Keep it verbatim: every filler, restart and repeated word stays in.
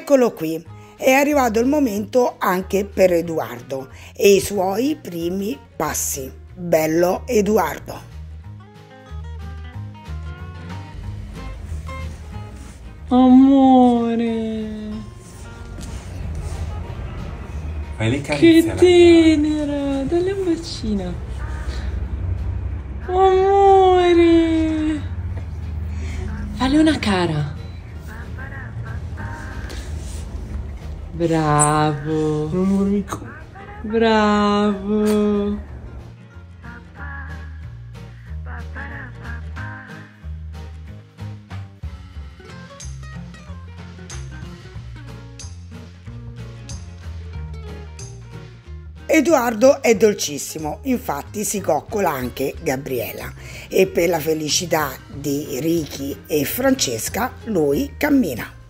Eccolo qui, è arrivato il momento anche per Edoardo e i suoi primi passi. Bello Edoardo. Amore, Fai le carezze che tenera, dalle un bacino. Amore, fale una cara. Bravo, bravo. Edoardo è dolcissimo, infatti si coccola anche Gabriela e per la felicità di Ricky e Francesca lui cammina.